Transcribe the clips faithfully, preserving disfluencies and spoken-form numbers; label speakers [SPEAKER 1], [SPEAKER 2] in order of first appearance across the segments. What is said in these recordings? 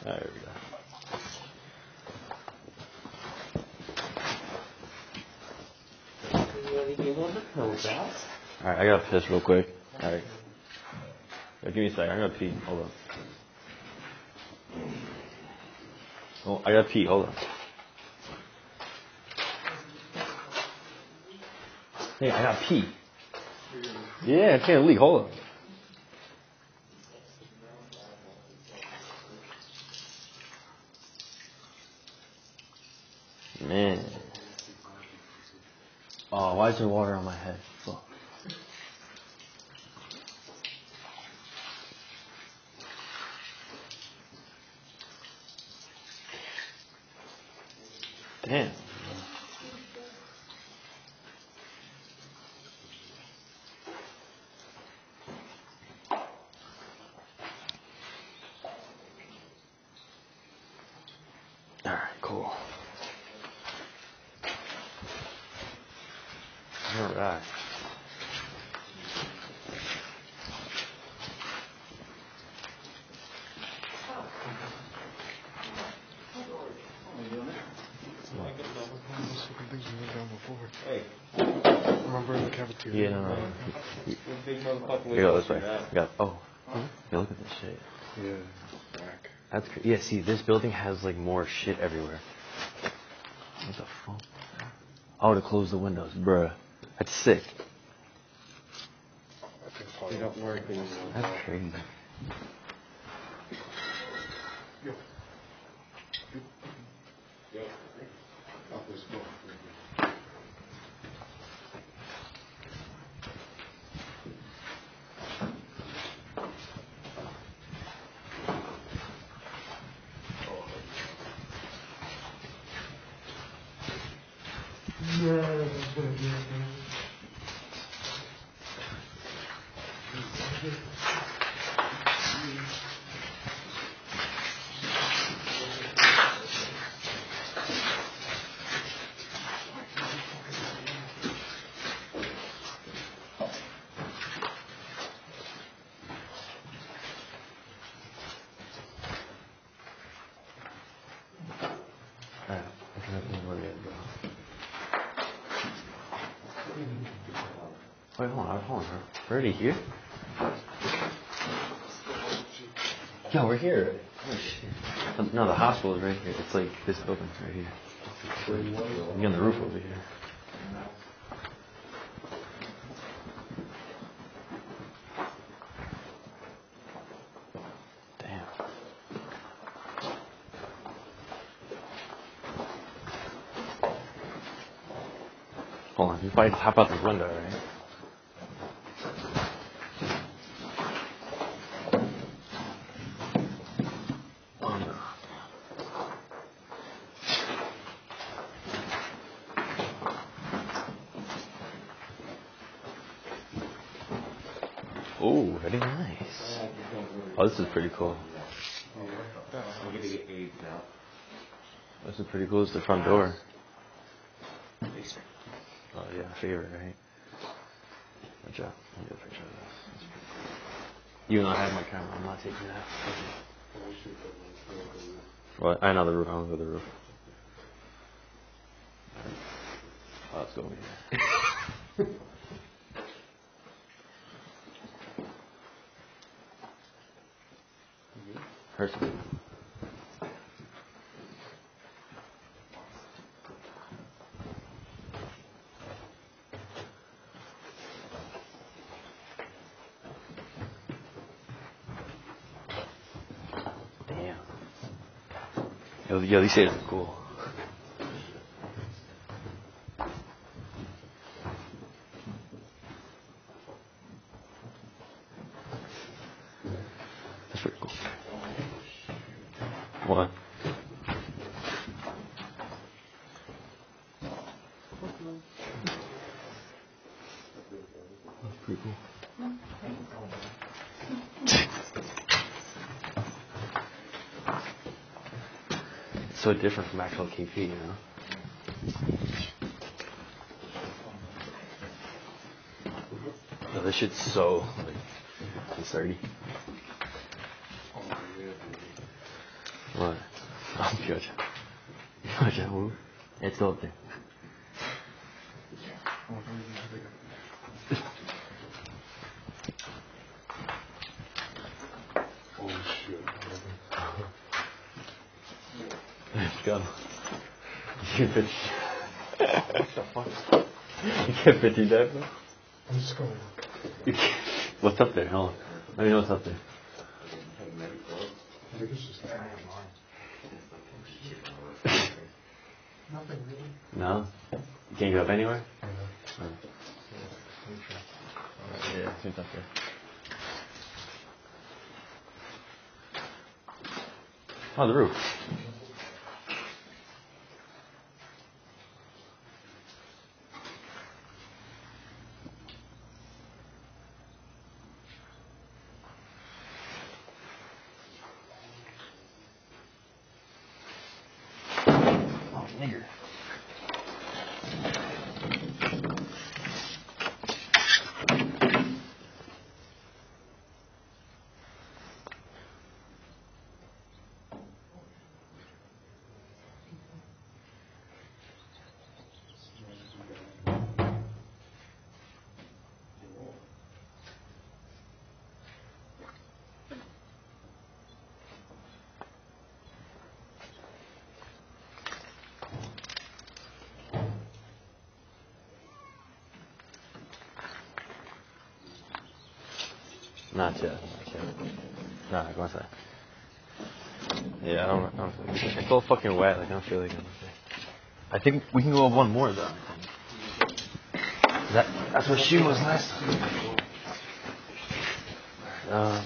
[SPEAKER 1] There we go. Alright, I gotta piss real quick. Alright. Give me a second, I gotta pee. Hold on. Oh, I gotta pee, hold on. Hey, I gotta pee. Yeah, I can't leak, hold on. Man. Oh, why is there water on my head? Fuck. Damn. Alright, cool. Alright.
[SPEAKER 2] Hey. Remember in the cafeteria?
[SPEAKER 1] Yeah, no, no.
[SPEAKER 2] You, big motherfucker.
[SPEAKER 1] Here, go this way. Got, oh. Huh? Yeah, look at this shit.
[SPEAKER 2] Yeah. Back.
[SPEAKER 1] That's crazy. Yeah, see, this building has like more shit everywhere. What the fuck? Oh, to close the windows, bruh. That's sick.
[SPEAKER 2] They don't work.
[SPEAKER 1] That's crazy.
[SPEAKER 2] Yo. Yo. Off this book.
[SPEAKER 1] Alright, I can have more yet, bro. Wait, hold on, hold on. We're already here? Yeah, we're here. Oh, shit. No, the hospital is right here. It's like this building's right here. We're on the roof over here. Damn. Hold on, you probably just hop out the window, right? Oh, very nice. Oh, this is pretty cool. This is pretty cool. It's the front door. Oh, yeah, favorite, right? Good job. Let me get a picture of this. Even though I have my camera, I'm not taking that. What? I know the roof. I want to go to the roof. Oh, let's go over here. Hurts me. Damn. Yo, yo, these shades are cool. That's pretty cool. What? That's pretty cool. It's so different from actual K P, you know? No, this shit's so, like, it's thirty. What? Oh, Georgia. Georgia, move. It's still up there.
[SPEAKER 2] Oh shit.
[SPEAKER 1] Let's go. You can fit.
[SPEAKER 2] What the fuck?
[SPEAKER 1] You can't fit through that, bro?
[SPEAKER 2] I'm just gonna look.
[SPEAKER 1] What's up there? Hold on. Let me know what's up there.
[SPEAKER 2] I think it's just an arm. Nothing really.
[SPEAKER 1] No? You can't get up anywhere?
[SPEAKER 2] I know.
[SPEAKER 1] Oh. Yeah, it's up there. Oh, the roof. Oh, nigger. Not yet. Not yet. Nah, go inside. Yeah, I don't, I don't feel like it. It's all fucking wet. Like, I don't feel like it. I think we can go up one more, though. That, that's where she was last time. Uh,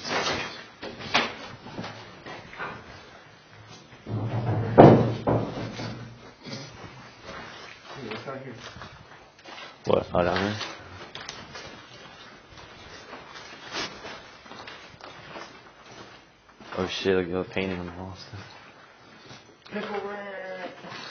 [SPEAKER 1] what? Oh, down there? Oh shit, look at the painting on the wall stuff.
[SPEAKER 2] Pickle rat.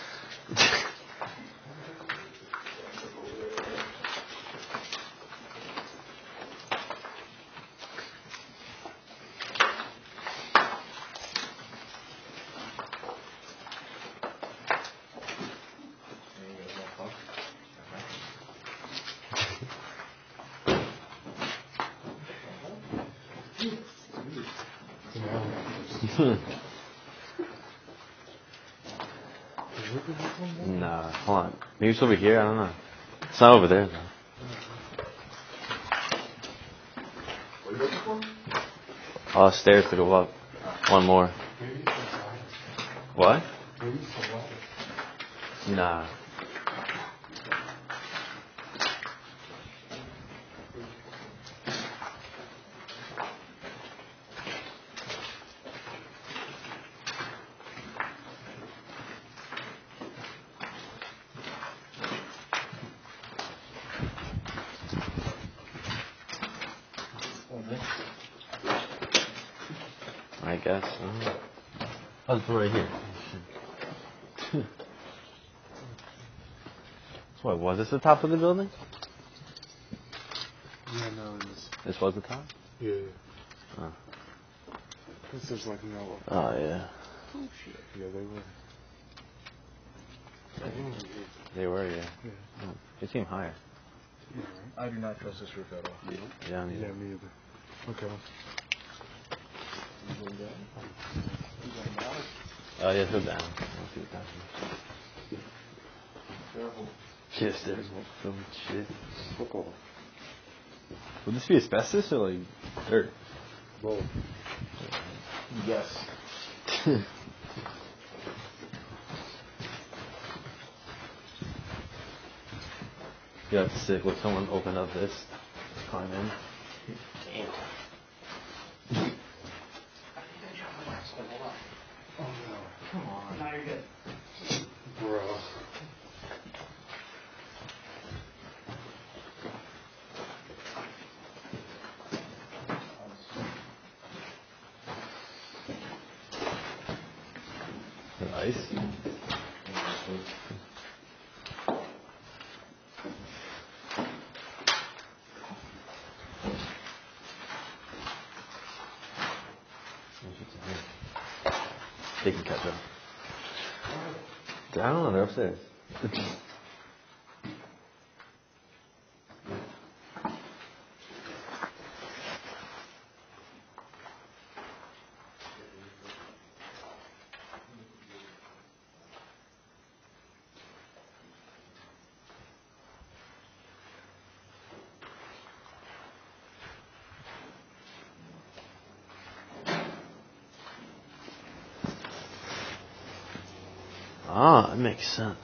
[SPEAKER 1] Nah, hold on. Maybe it's over here, I don't know. It's not over there, though.
[SPEAKER 2] What are you looking for?
[SPEAKER 1] Oh, stairs to go up. One more.
[SPEAKER 2] Maybe it's inside.
[SPEAKER 1] What?
[SPEAKER 2] Maybe it's the ladder.
[SPEAKER 1] Nah. I guess. Uh, oh, it's right here. So what, was this the top of the building?
[SPEAKER 2] Yeah, no, it is.
[SPEAKER 1] This was the top?
[SPEAKER 2] Yeah, yeah.
[SPEAKER 1] Oh.
[SPEAKER 2] This is like no.
[SPEAKER 1] Oh, yeah.
[SPEAKER 2] Oh shit. Yeah, they were.
[SPEAKER 1] They were, yeah.
[SPEAKER 2] Yeah.
[SPEAKER 1] Oh, they seem higher.
[SPEAKER 2] Yeah, right? I do not trust this roof at all. You don't?
[SPEAKER 1] Yeah, me
[SPEAKER 2] Yeah,
[SPEAKER 1] either.
[SPEAKER 2] me either. Okay. You going down? You going down?
[SPEAKER 1] Oh, yeah, go down. I'll see what's down here.
[SPEAKER 2] Careful.
[SPEAKER 1] Shit, stairs. So shit.
[SPEAKER 2] Look over.
[SPEAKER 1] Would this be asbestos or like dirt?
[SPEAKER 2] Both. Yes.
[SPEAKER 1] Yeah, that's sick. Would someone open up this? Climb in. Damn.
[SPEAKER 2] Oh no.
[SPEAKER 1] Come on.
[SPEAKER 3] Now you're good.
[SPEAKER 2] Bro.
[SPEAKER 1] Nice. They can catch up. I don't know, they're upstairs. Ah, that makes sense.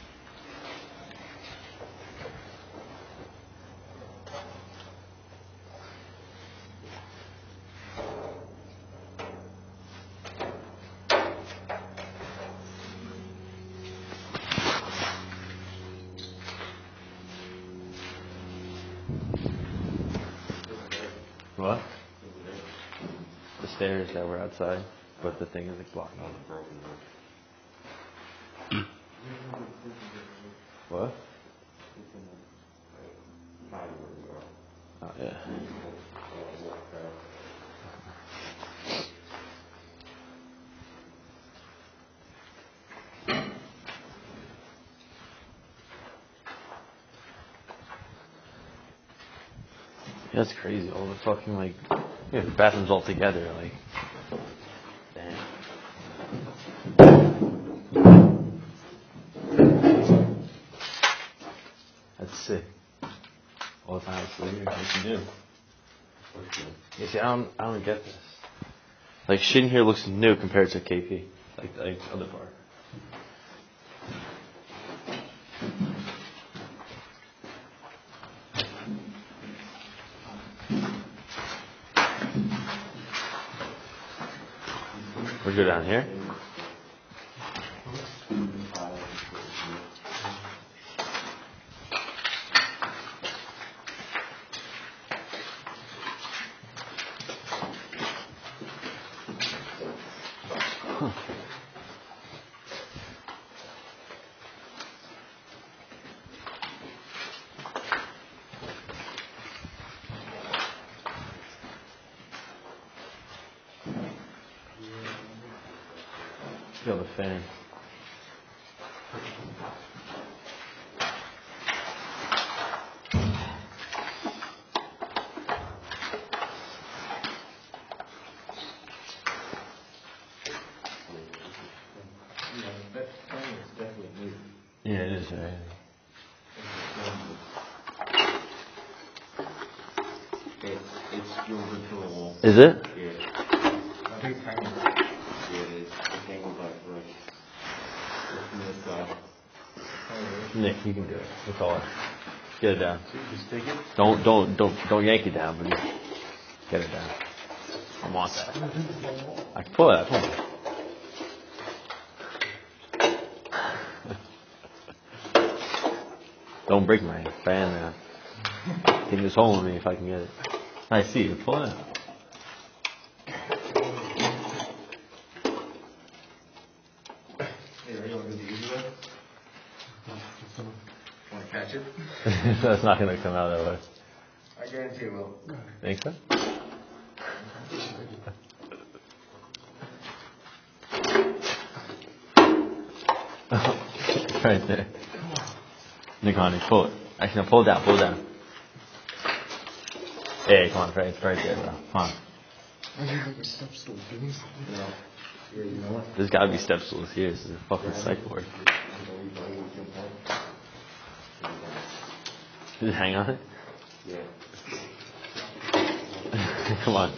[SPEAKER 1] What? The stairs that were outside, but the thing is like blocking. What? Oh, yeah. Yeah, that's crazy. All the fucking, like, yeah, the bathrooms all together, like, damn. That's sick. All the time it's weird. What you do? You see, I don't, I don't get this. Like, shit in here looks new compared to K P. Like, like the other part. We go down here. Huh. Feel the fan. Yeah, it is. Right?
[SPEAKER 2] It's, it's drilled into the wall.
[SPEAKER 1] Is it?
[SPEAKER 2] Yeah. I think it's hanging. Yeah, it is. It's hanging by right. From this side.
[SPEAKER 1] Nick, you can do it. That's all. Get it down.
[SPEAKER 2] Just take it.
[SPEAKER 1] Don't, don't, don't, don't yank it down, but just get it down. I want that. I can pull it. I pull it. Don't break my fan now. Take this home with me if I can get it. I see you. Pull it out.
[SPEAKER 2] Hey, are you want to do the easy way? Want to catch it?
[SPEAKER 1] That's not going to come out that way.
[SPEAKER 2] I guarantee it will.
[SPEAKER 1] Think so? Right there. Nick, honey, pull it. Actually, no, pull it down, pull it down. Hey, come on, Fred, it's right there, bro. Come on.
[SPEAKER 2] Step stool, dude. No. Yeah, you know what?
[SPEAKER 1] There's gotta be step stools here. This is a fucking psych ward. Just hang on it?
[SPEAKER 2] Yeah.
[SPEAKER 1] Come on.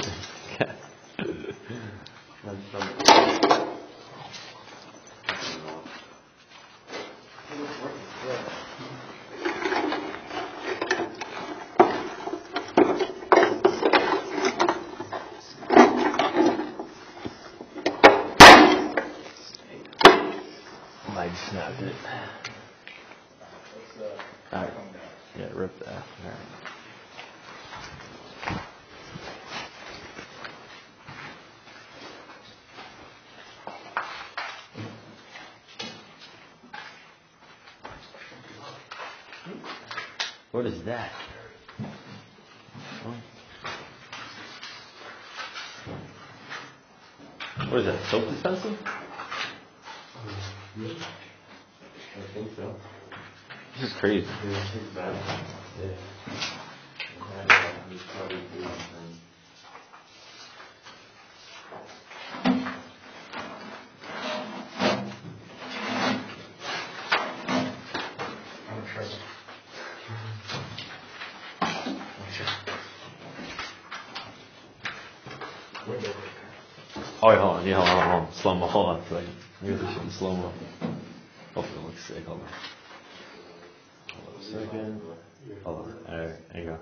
[SPEAKER 1] I just snapped it. Alright. Yeah, rip that. Alright. What is that? Oh. What is that? Soap dispenser?
[SPEAKER 2] feel?
[SPEAKER 1] This is crazy.
[SPEAKER 2] Yeah, it's bad.
[SPEAKER 1] Yeah.
[SPEAKER 2] And, uh, he's probably doing something.
[SPEAKER 1] Oh, wait, hold on. Yeah, hold on, hold on. Slow mo. Hold on a second. Here's this shit in slow mo. Hopefully it looks sick. Hold on. Hold on a second. Hold on. Alright, there you go.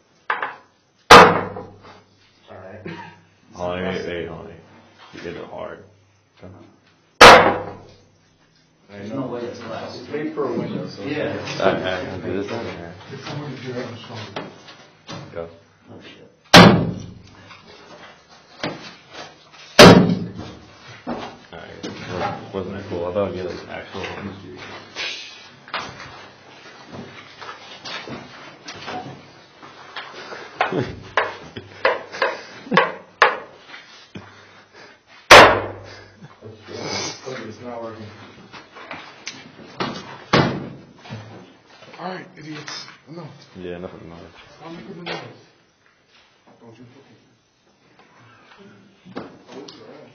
[SPEAKER 2] Alright.
[SPEAKER 1] Hold on, wait, wait, hold on. You did it hard. Come on.
[SPEAKER 2] There's no way it's glass. It's made for a window, so yeah.
[SPEAKER 1] Alright, alright, I'll do this one. Alright. Go.
[SPEAKER 2] Oh shit.
[SPEAKER 1] Alright, wasn't that cool? I thought I'd get like actual ones.
[SPEAKER 2] It's not working.
[SPEAKER 3] Alright, idiots. Enough.
[SPEAKER 1] Yeah, enough of the noise.
[SPEAKER 3] Stop making the noise. Don't you put it. Close your ass.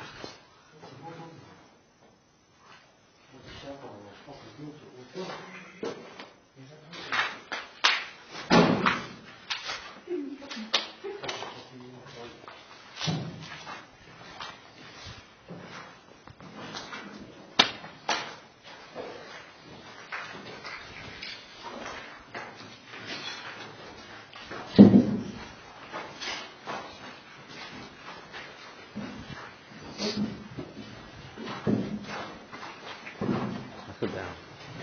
[SPEAKER 1] Sit down.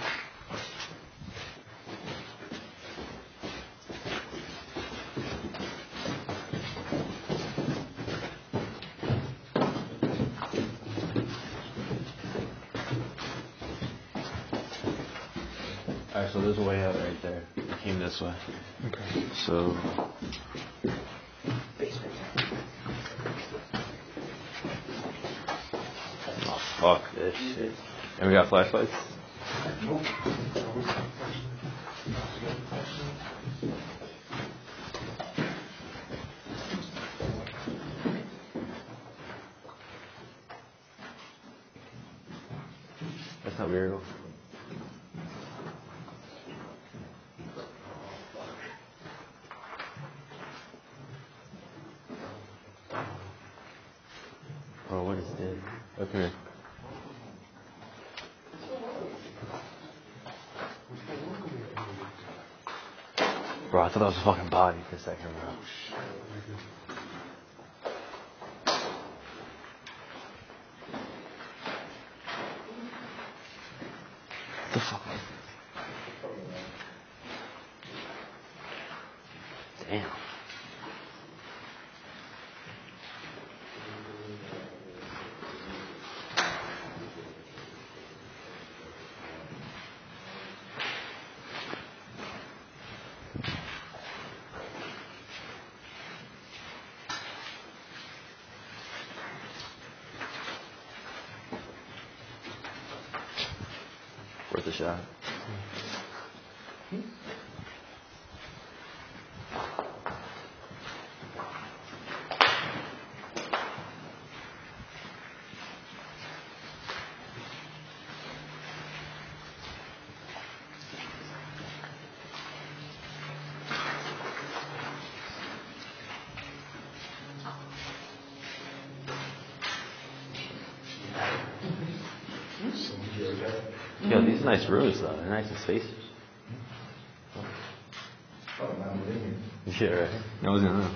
[SPEAKER 1] Alright, so there's a way out right there. I came this way.
[SPEAKER 3] Okay.
[SPEAKER 1] So. Oh, fuck this shit. And we got flashlights?
[SPEAKER 3] Nope.
[SPEAKER 1] That's not weird. Oh, what is this? Look here. Bro, I thought that was a fucking body for a second, bro. What the fuck was this? Damn. Worth a shot. Yo, these are nice rooms though. They're nice and spacious.
[SPEAKER 2] Oh, now I'm in here.
[SPEAKER 1] Yeah, right. I was gonna know.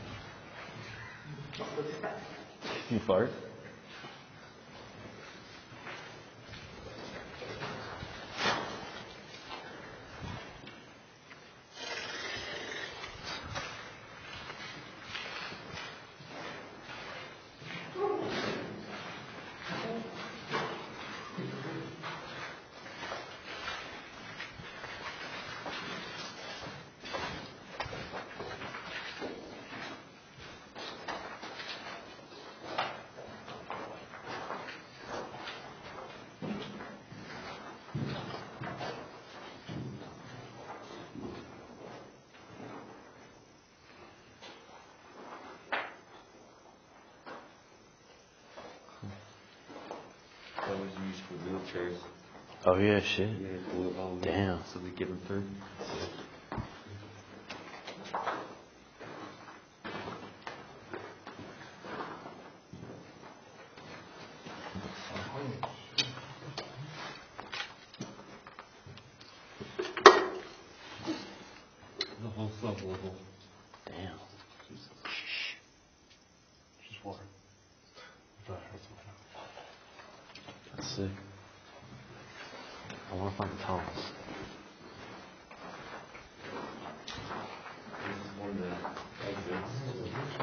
[SPEAKER 1] You fart?
[SPEAKER 2] that was used for wheelchairs.
[SPEAKER 1] Oh yeah, shit.
[SPEAKER 2] Yeah, well, um,
[SPEAKER 1] Damn.
[SPEAKER 2] So they get them through. The whole sub-level.
[SPEAKER 1] Damn.
[SPEAKER 3] Jesus. Just water. That hurts my mouth.
[SPEAKER 1] That's sick. I want to find the tunnels.
[SPEAKER 2] This is one of the exits.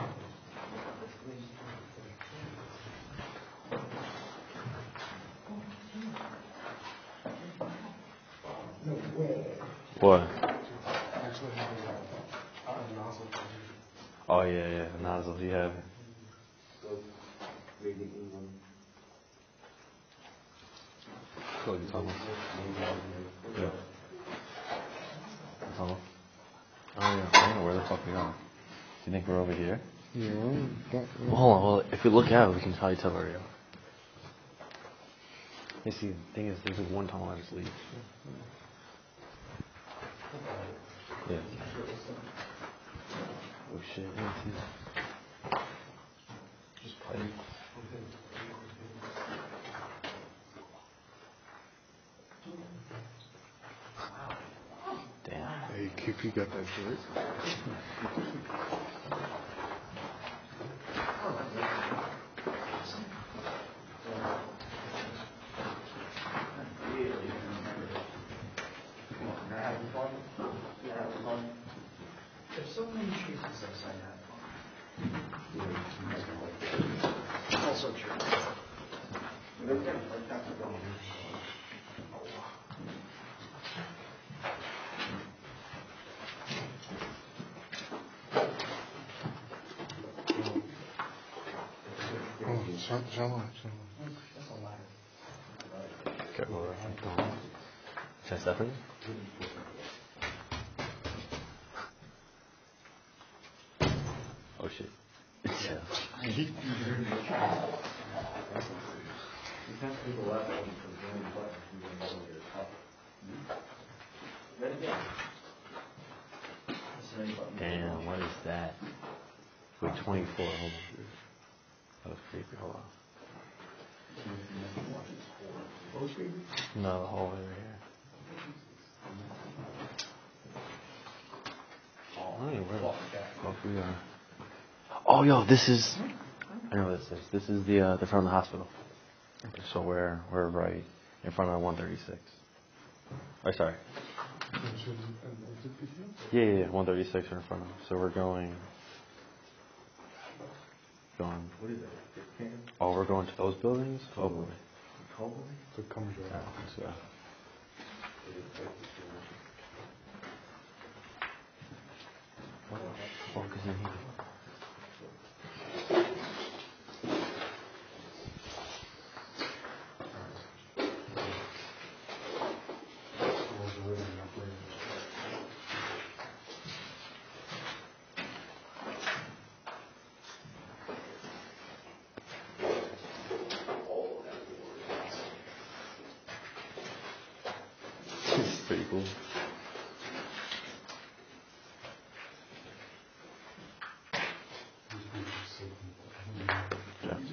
[SPEAKER 1] What?
[SPEAKER 3] Actually, I have a, a nozzle.
[SPEAKER 1] Oh yeah, yeah, nozzle. You have it.
[SPEAKER 2] So, maybe England.
[SPEAKER 1] Look, the tunnels. Yeah. The tunnel. Oh yeah. I don't know where the fuck we are. Do you think we're over here?
[SPEAKER 3] Yeah. That,
[SPEAKER 1] Well, hold on. Well, if we look out, we can probably tell where we are. You see, the thing is, there's like one tunnel that just leads. Yeah. Oh shit. Yeah, see. Just play. Damn.
[SPEAKER 3] hey, Q P got that shirt.
[SPEAKER 4] There's so many trees outside that. Also true.
[SPEAKER 3] Oh, Shalom, Shalom.
[SPEAKER 4] That's a ladder.
[SPEAKER 1] Okay, well, I'm going. Should I step in? Oh shit. Yeah. Damn, what is that? Wait, twenty-four, hold on. That was creepy, hold on. No, the hallway right here. I don't know where the fuck we are. Oh, yo, this is... I know what this is. This is the uh, the front of the hospital. So we're, we're right in front of one thirty-six. Oh, sorry. Yeah, yeah, yeah, one thirty-six are in front of us. So we're going... Going...
[SPEAKER 2] What is that?
[SPEAKER 1] Oh, we're going to those buildings? Oh, boy.
[SPEAKER 3] The comes right
[SPEAKER 1] Alright, let's go. What the fuck is in here? This is pretty cool. Yeah.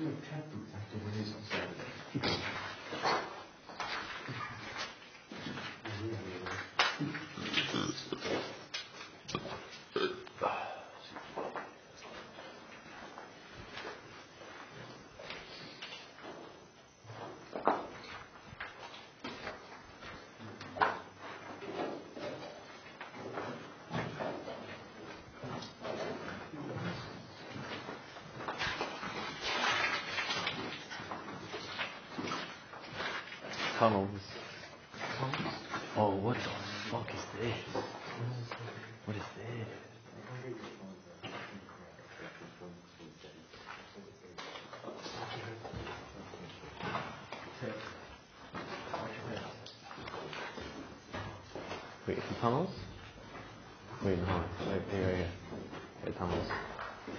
[SPEAKER 1] Tunnels. Oh, what the fuck is this? What is this? Wait, the tunnels? Wait, no. Wait, here, right here. Wait, tunnels.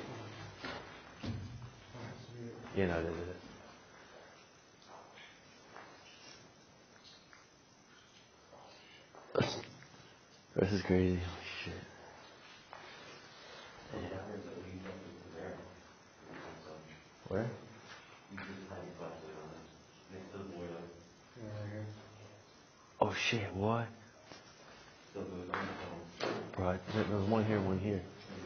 [SPEAKER 1] Yeah, no, it is, it is. This is crazy. Holy shit. Yeah. Where? Oh shit, what? Bro, there's one here, one here.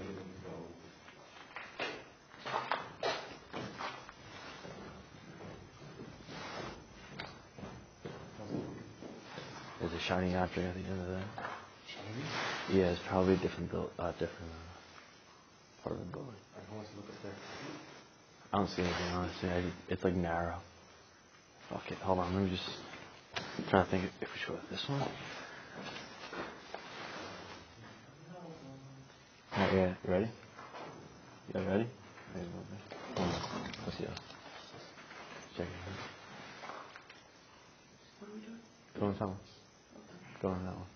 [SPEAKER 1] There's a shining object at the end of that. Shiny? Yeah, it's probably a different build, uh, different uh, part of the building. I want to look at that. I don't see anything, honestly. I, it's like narrow. Fuck it. Hold on, let me just I'm trying to think if we should go with this one. Not yet. You ready? You guys ready? Ready? Hold on. Let's see. Check it out.
[SPEAKER 4] What are we doing?
[SPEAKER 1] Go on that one. Go on that one.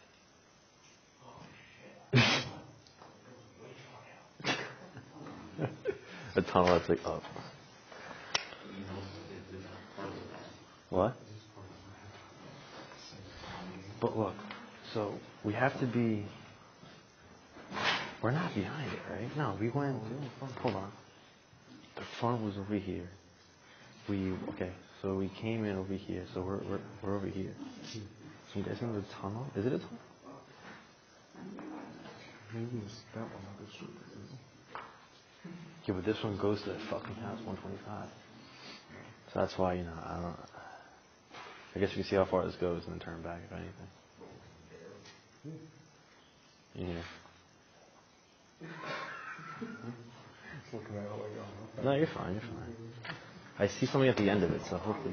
[SPEAKER 1] A tunnel that's like up. What? But look, so we have to be. We're not behind it, right? No, we went. Hold on. The front was over here. We okay. So we came in over here. So we're we're we're over here. So I'm guessing the tunnel. Is it a tunnel?
[SPEAKER 3] Maybe it's that one. Not this one.
[SPEAKER 1] Yeah, but this one goes to that fucking house, one twenty-five. So that's why, you know, I don't. I guess we can see how far this goes and then turn back if anything. Yeah.
[SPEAKER 3] Looking at it like, oh,
[SPEAKER 1] No, you're fine. You're fine. I see something at the end of it, so hopefully.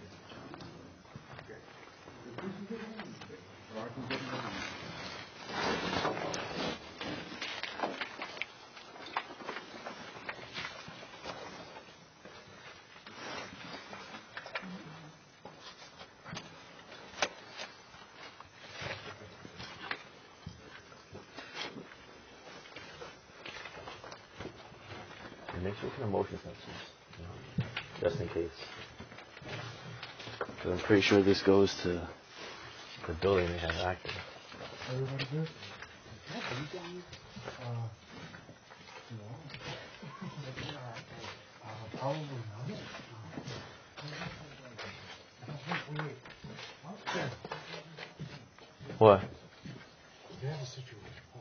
[SPEAKER 1] Make sure you can motion sensors, you know, just in case. Because I'm pretty sure this goes to the building they have active.
[SPEAKER 3] everybody good?
[SPEAKER 4] Yeah, are you going?
[SPEAKER 3] Uh, no. uh, probably not. Wait, wait.
[SPEAKER 1] What?
[SPEAKER 3] They have a situation.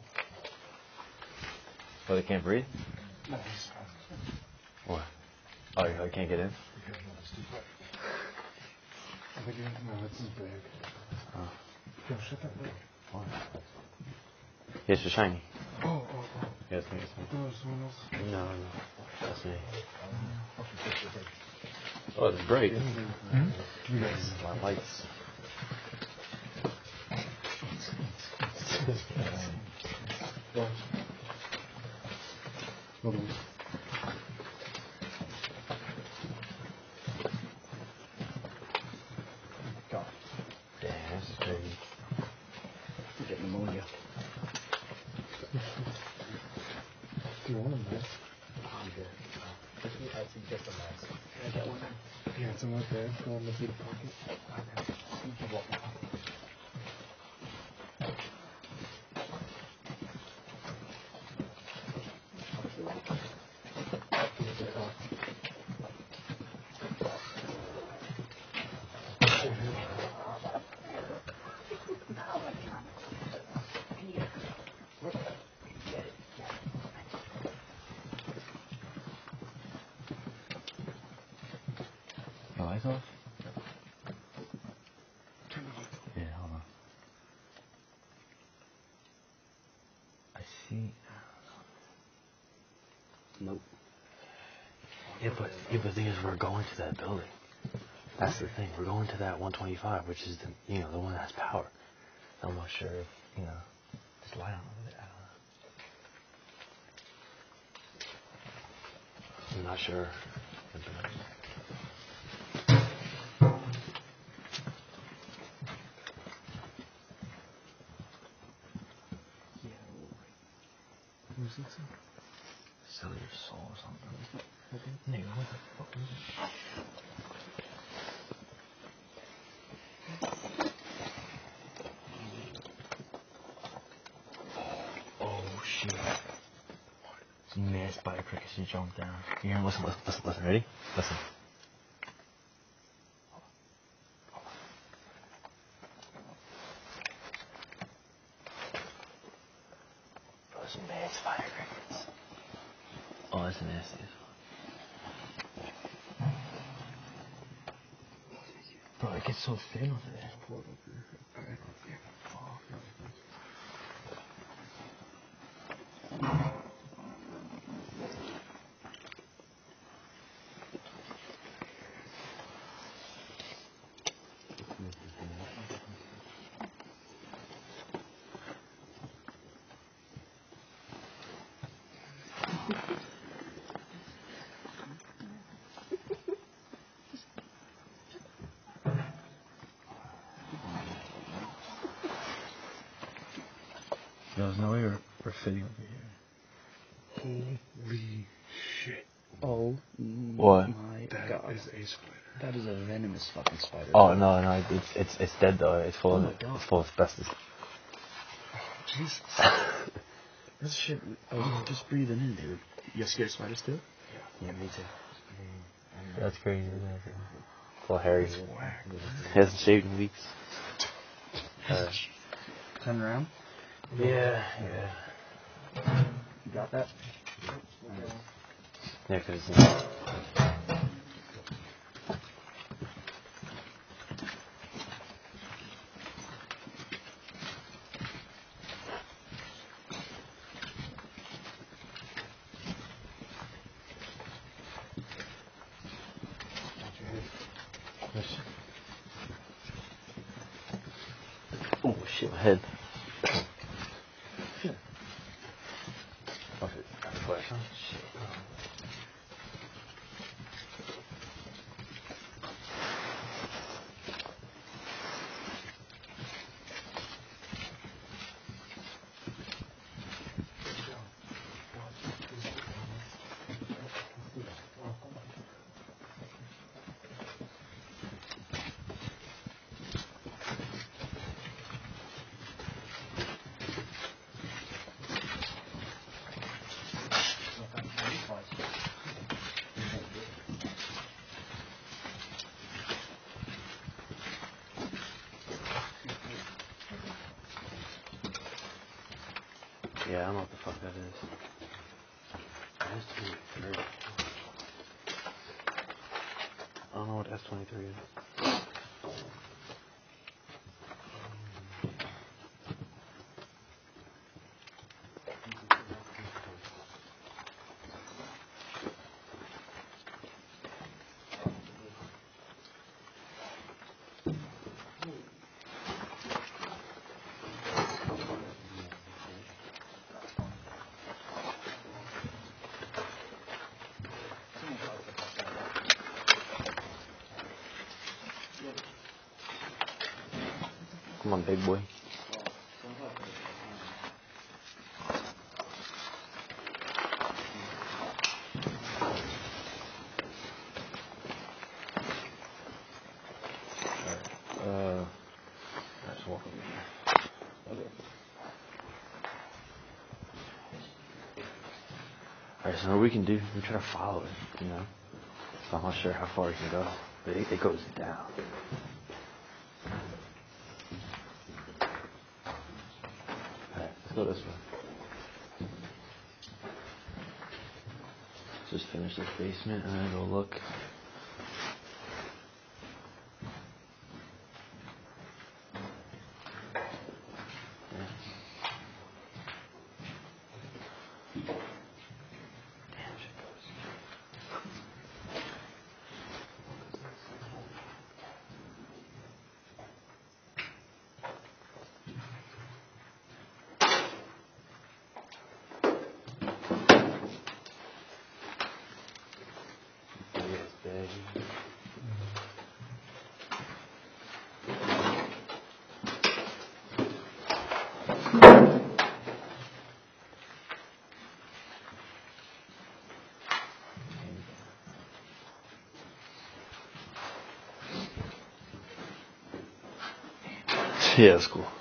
[SPEAKER 1] Oh, they can't breathe?
[SPEAKER 3] No, it's fine.
[SPEAKER 1] What? Oh, you can't get in?
[SPEAKER 3] Yeah, no, it's too big. I think it, no, it's too big.
[SPEAKER 1] Oh.
[SPEAKER 3] Yo, shut that door.
[SPEAKER 1] What? Yes, it's shiny.
[SPEAKER 3] Oh, oh, oh.
[SPEAKER 1] Yes, me. Yes, me.
[SPEAKER 3] No, someone else.
[SPEAKER 1] No, no. That's me. Oh, it's bright.
[SPEAKER 3] Hmm? Yes.
[SPEAKER 1] My lights.
[SPEAKER 3] What? Hold on.
[SPEAKER 1] God. Damn, this is crazy.
[SPEAKER 4] You get pneumonia.
[SPEAKER 3] Do you want a mask?
[SPEAKER 4] I'm good. Uh, I suggest a mask. Can I get one?
[SPEAKER 3] Yeah, it's in my bag. Go in the big pocket.
[SPEAKER 4] Okay. You can walk.
[SPEAKER 1] The lights off? Yeah, hold on. I see.
[SPEAKER 4] Nope.
[SPEAKER 1] Yeah, but yeah, but the thing is, we're going to that building. That's the thing. We're going to that one twenty-five, which is the you know the one that has power. I'm not sure if you know this light on over there. I don't know. I'm not sure.
[SPEAKER 3] Who's this?
[SPEAKER 1] Sell your soul or something. Nigga, what the fuck is this? shit. Some mad spider crickets just jumped down. You hear 'em? Listen, listen, listen, listen. Ready? Listen. Bro, some mad spider crickets. Oh, that's nasty as fuck. Bro, it gets so thin over there. There's no way we're, we're fitting over here.
[SPEAKER 3] Holy shit.
[SPEAKER 4] Oh
[SPEAKER 1] What?
[SPEAKER 4] my
[SPEAKER 3] That
[SPEAKER 4] god.
[SPEAKER 3] is a spider.
[SPEAKER 4] That is a venomous fucking spider.
[SPEAKER 1] Oh no, no, it's it's it's dead though. It's full
[SPEAKER 4] Oh
[SPEAKER 1] of
[SPEAKER 4] my God.
[SPEAKER 1] it's full of asbestos.
[SPEAKER 3] Jesus.
[SPEAKER 4] This shit, I was just breathing in, dude. You scared of spiders too? Yeah. Yeah, me too.
[SPEAKER 1] That's crazy. Isn't it? Full hairy.
[SPEAKER 3] That's whack.
[SPEAKER 1] He hasn't shaved in weeks. Uh,
[SPEAKER 4] Turn around.
[SPEAKER 1] yeah, yeah.
[SPEAKER 4] You got that?
[SPEAKER 1] Yeah, because it's. Oh shit, my head. Shit. Oh shit, got the flash on. Shit. Yeah, I don't know what the fuck that is. S twenty-three. I don't know what S twenty-three is. Come on, big boy. Alright, uh, let's walk over here. Okay. Alright, so what we can do, we try to follow it, you know? So I'm not sure how far it can go, but it, it goes down. Alright, let's go this way. Let's just finish this basement and then go look. Yeah, it's cool.